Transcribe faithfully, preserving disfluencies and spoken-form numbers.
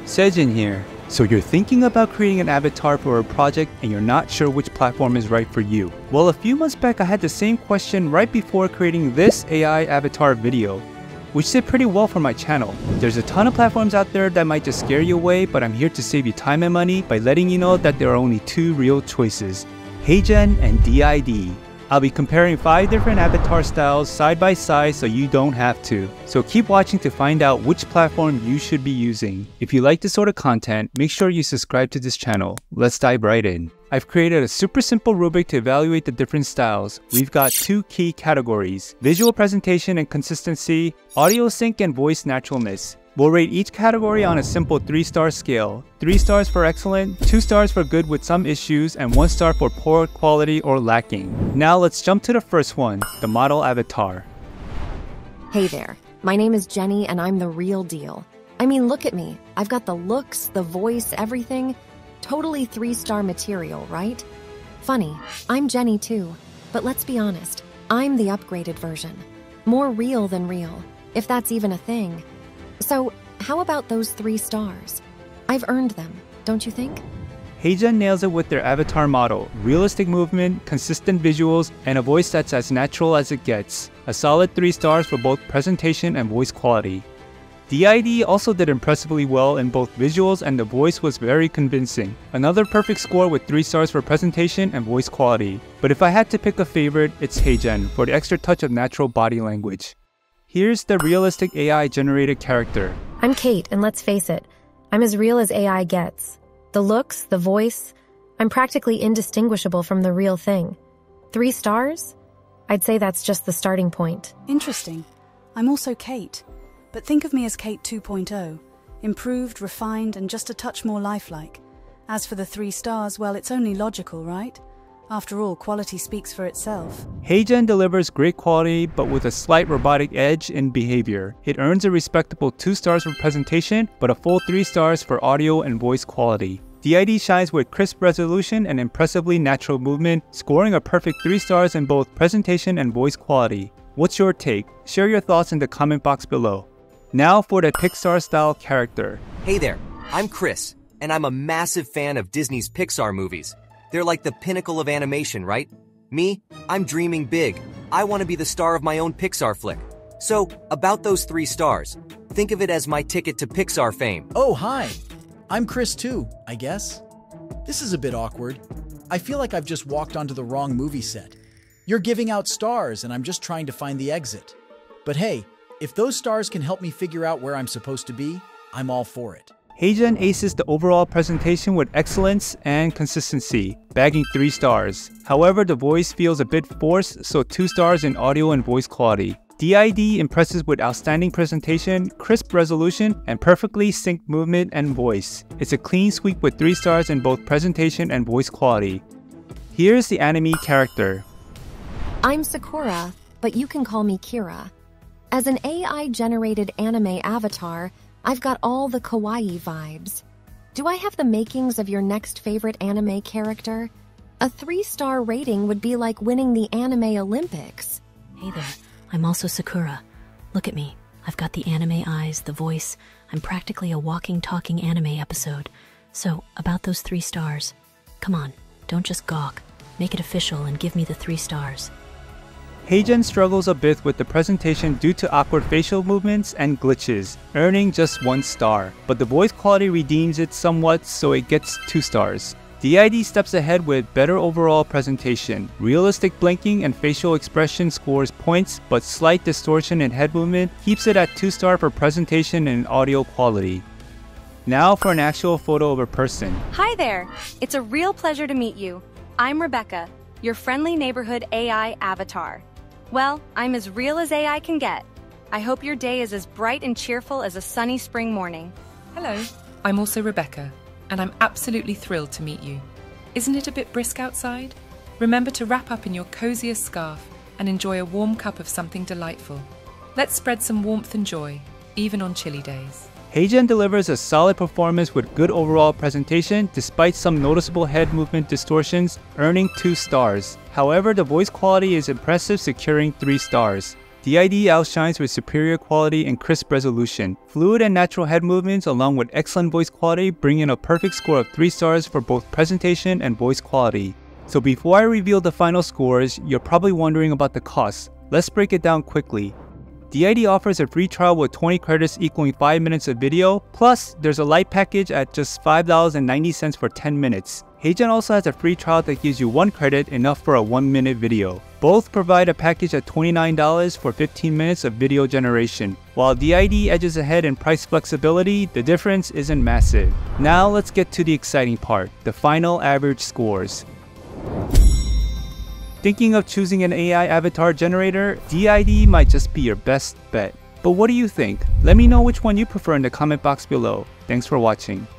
Sejin here. So you're thinking about creating an avatar for a project and you're not sure which platform is right for you. Well, a few months back I had the same question right before creating this A I avatar video, which did pretty well for my channel. There's a ton of platforms out there that might just scare you away, but I'm here to save you time and money by letting you know that there are only two real choices, HeyGen and D I D. I'll be comparing five different avatar styles side by side so you don't have to. So keep watching to find out which platform you should be using. If you like this sort of content, make sure you subscribe to this channel. Let's dive right in. I've created a super simple rubric to evaluate the different styles. We've got two key categories: visual presentation and consistency, audio sync and voice naturalness. We'll rate each category on a simple three star scale. three stars for excellent, two stars for good with some issues, and one star for poor quality or lacking. Now let's jump to the first one, the model avatar. Hey there, my name is Jenny and I'm the real deal. I mean, look at me. I've got the looks, the voice, everything. Totally three star material, right? Funny, I'm Jenny too, but let's be honest, I'm the upgraded version. More real than real, if that's even a thing. So, how about those three stars? I've earned them, don't you think? HeyGen nails it with their avatar model. Realistic movement, consistent visuals, and a voice that's as natural as it gets. A solid three stars for both presentation and voice quality. D I D also did impressively well in both visuals, and the voice was very convincing. Another perfect score with three stars for presentation and voice quality. But if I had to pick a favorite, it's HeyGen for the extra touch of natural body language. Here's the realistic A I generated character. I'm Kate, and let's face it, I'm as real as A I gets. The looks, the voice, I'm practically indistinguishable from the real thing. Three stars? I'd say that's just the starting point. Interesting. I'm also Kate, but think of me as Kate two point oh. Improved, refined, and just a touch more lifelike. As for the three stars, well, it's only logical, right? After all, quality speaks for itself. HeyGen delivers great quality, but with a slight robotic edge in behavior. It earns a respectable two stars for presentation, but a full three stars for audio and voice quality. D I D shines with crisp resolution and impressively natural movement, scoring a perfect three stars in both presentation and voice quality. What's your take? Share your thoughts in the comment box below. Now for the Pixar-style character. Hey there, I'm Chris, and I'm a massive fan of Disney's Pixar movies. They're like the pinnacle of animation, right? Me, I'm dreaming big. I want to be the star of my own Pixar flick. So, about those three stars, think of it as my ticket to Pixar fame. Oh, hi. I'm Chris too, I guess. This is a bit awkward. I feel like I've just walked onto the wrong movie set. You're giving out stars and I'm just trying to find the exit. But hey, if those stars can help me figure out where I'm supposed to be, I'm all for it. HeyGen aces the overall presentation with excellence and consistency, bagging three stars. However, the voice feels a bit forced, so two stars in audio and voice quality. D I D impresses with outstanding presentation, crisp resolution, and perfectly synced movement and voice. It's a clean sweep with three stars in both presentation and voice quality. Here's the anime character. I'm Sakura, but you can call me Kira. As an A I-generated anime avatar, I've got all the kawaii vibes. Do I have the makings of your next favorite anime character? A three-star rating would be like winning the Anime Olympics. Hey there, I'm also Sakura. Look at me. I've got the anime eyes, the voice. I'm practically a walking, talking anime episode. So, about those three stars. Come on, don't just gawk. Make it official and give me the three stars. HeyGen struggles a bit with the presentation due to awkward facial movements and glitches, earning just one star. But the voice quality redeems it somewhat, so it gets two stars. D I D steps ahead with better overall presentation. Realistic blinking and facial expression scores points, but slight distortion in head movement keeps it at two star for presentation and audio quality. Now for an actual photo of a person. Hi there! It's a real pleasure to meet you. I'm Rebecca, your friendly neighborhood A I avatar. Well, I'm as real as A I can get. I hope your day is as bright and cheerful as a sunny spring morning. Hello, I'm also Rebecca, and I'm absolutely thrilled to meet you. Isn't it a bit brisk outside? Remember to wrap up in your coziest scarf and enjoy a warm cup of something delightful. Let's spread some warmth and joy, even on chilly days. HeyGen delivers a solid performance with good overall presentation despite some noticeable head movement distortions, earning two stars. However, the voice quality is impressive, securing three stars. D I D outshines with superior quality and crisp resolution. Fluid and natural head movements along with excellent voice quality bring in a perfect score of three stars for both presentation and voice quality. So before I reveal the final scores, you're probably wondering about the cost. Let's break it down quickly. D I D offers a free trial with twenty credits equaling five minutes of video, plus there's a light package at just five dollars and ninety cents for ten minutes. HeyGen also has a free trial that gives you one credit, enough for a one minute video. Both provide a package at twenty-nine dollars for fifteen minutes of video generation. While D I D edges ahead in price flexibility, the difference isn't massive. Now let's get to the exciting part, the final average scores. Thinking of choosing an A I avatar generator? D I D might just be your best bet. But what do you think? Let me know which one you prefer in the comment box below. Thanks for watching.